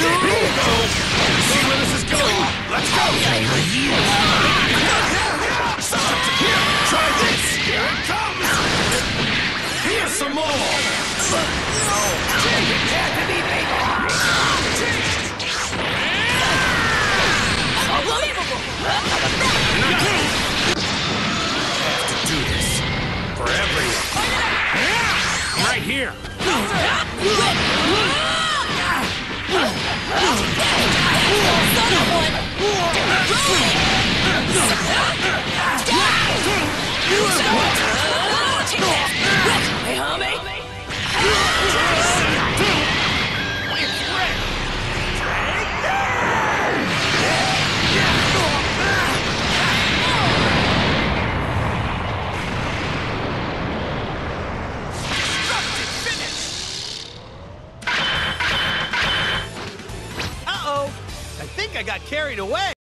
See where this is going. Let's go. Here, try this. Here it comes. Here's some more. Unbelievable! Have to do this for everyone. Right here. Hey, homie! Uh-oh! I think I got carried away.